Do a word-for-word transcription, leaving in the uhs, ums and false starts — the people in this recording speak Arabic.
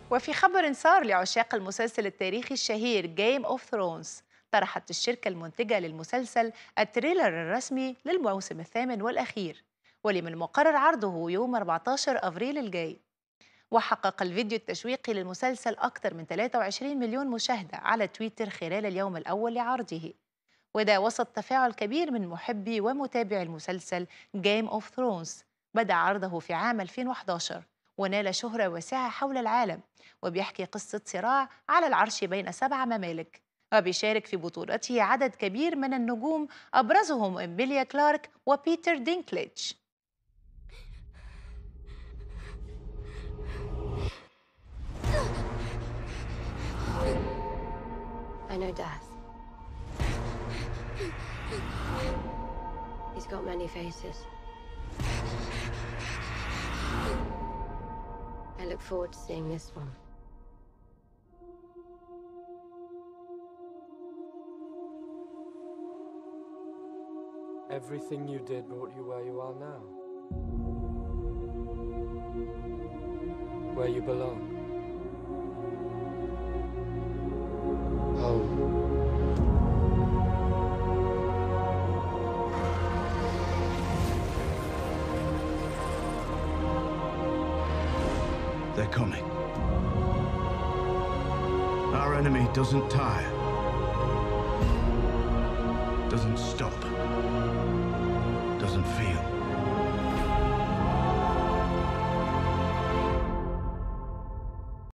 وفي خبر صار لعشاق المسلسل التاريخي الشهير جيم اوف ثرونز، طرحت الشركة المنتجة للمسلسل التريلر الرسمي للموسم الثامن والأخير، واللي من المقرر عرضه يوم أربعة عشر أبريل الجاي. وحقق الفيديو التشويقي للمسلسل أكثر من ثلاثة وعشرين مليون مشاهدة على تويتر خلال اليوم الأول لعرضه، وده وسط تفاعل كبير من محبي ومتابعي المسلسل Game of Thrones. بدأ عرضه في عام ألفين وأحد عشر ونال شهرة واسعة حول العالم، وبيحكي قصة صراع على العرش بين سبع ممالك، وبيشارك في بطولته عدد كبير من النجوم أبرزهم إميليا كلارك وبيتر دينكليج. I know death. He's got many faces. I look forward to seeing this one. Everything you did brought you where you are now. Where you belong. Home. They're coming. Our enemy doesn't tire, doesn't stop, doesn't feel.